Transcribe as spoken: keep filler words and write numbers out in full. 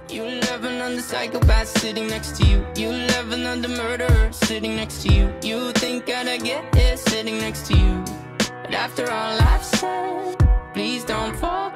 You love another psychopath sitting next to you. You love another murderer sitting next to you. You think I'd get it sitting next to you. But after all I've said, please don't fall